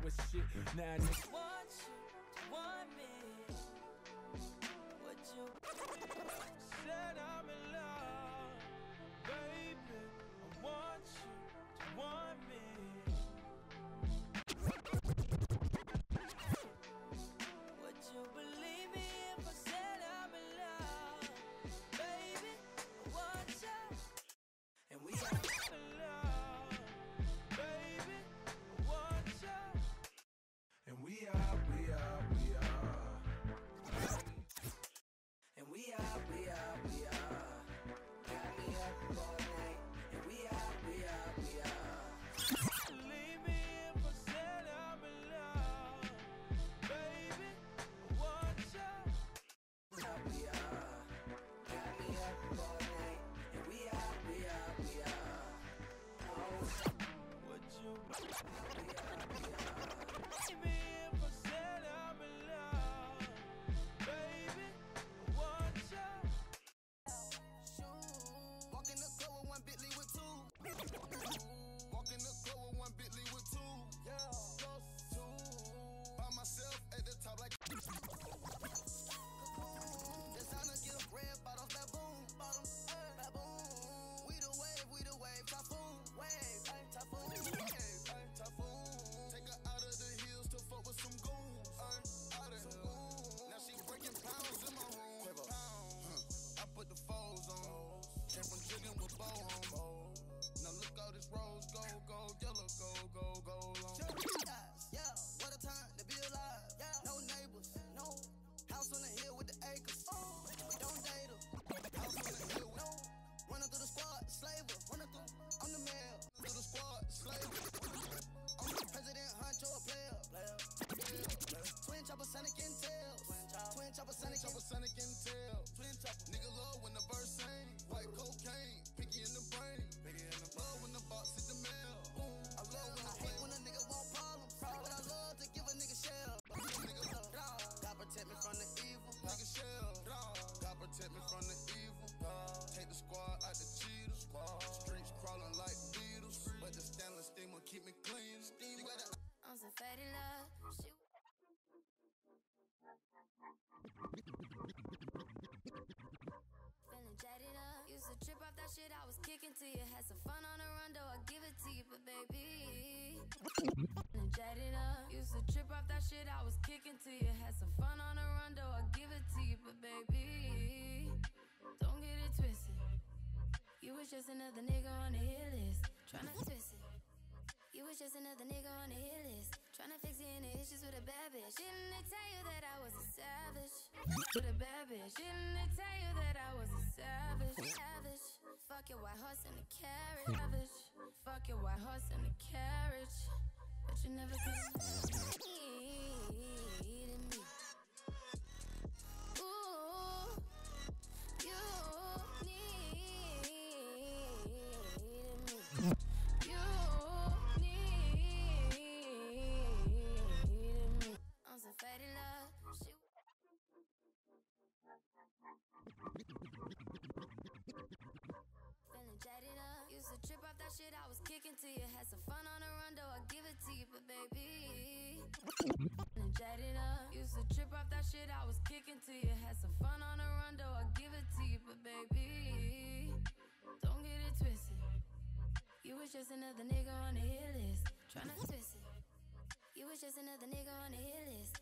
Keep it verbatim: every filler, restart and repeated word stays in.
but shit, now niggas want you, want me. Would you said I'm in love, baby? I want you to want me. Would you believe me if I said I'm in love, baby? I want you, and we are in love, baby. I want you, and we are, we are, we are, and we are, we are, we are. Got me up all night, and we are, we are, we are. Believe me if I said I'm in love, baby. I want you. We are, got me up all night, and we are, we are, we are. Oh, would you? We are, we are. Believe me if I said I'm in love, baby. I want you. Walk in the club with one Bentley with two. Walk in the club with one Bentley with two. Yeah, two. By myself at the top like. Designer get red bottoms, baboon, bottoms, baboon. We the wave, we the wave, typhoon, wave, typhoon, wave, typhoon. Take her out of the hills to fuck with some goons. Out of here. Now she breaking pounds in my room. Pounds. I put the foes on. Came from jigging with bow on. Now look all this rose, gold, gold, yellow, gold, gold, gold on. Yeah, what a time to be alive. Yeah, no neighbors, no house on the hill with the acres. We don't date her. House on the hill, no. Running through the squad, slaver. Running through, I'm the mayor. Through the squad, slaver. I'm the president, honcho, a player. Player, player, player. Twin chopper, Sonic and Tails. Twin chopper, Sonic, chopper, Sonic and Tails. Twin chopper. Nigga love when the verse sing. White cocaine, picky in the brain. Picky in the love when the box hit the mail. Boom. I love when I hate when a nigga want problems. But I love to give a nigga shell. Nigga, God protect me from the evil. Nigga shell. God protect me from the evil. Take the squad out the cheaters. Streets crawling like beetles. But the stainless steam will keep me clean. Steam with it. I'm so fed in love. She feeling jaded up. Used to trip off that shit I was kicking to you. Had some fun on the run, though I give it to you, but baby, feeling jaded up. Used to trip off that shit I was kicking to you. Had some fun on the run, though I give it to you, but baby, don't get it twisted. You was just another nigga on the hit list, tryna twist it. You was just another nigga on the hit list, tryna fix any issues with a bad bitch. Didn't they tell you that I was a savage? With a bad bitch. Didn't they tell you that I was a savage? Savage. Fuck your white horse and a carriage. Savage. Fuck your white horse and a carriage. But you never could eat me. Ooh, you need me. You I'm so fed in love. She feeling jaded up. Used to trip off that shit I was kicking to you. Had some fun on the run, though I give it to you, but baby, feeling jaded up. Used to trip off that shit I was kicking to you. Had some fun on the run, though I give it to you, but baby, don't get it twisted. You was just another nigga on the hit list, tryna twist it. You was just another nigga on the hit list,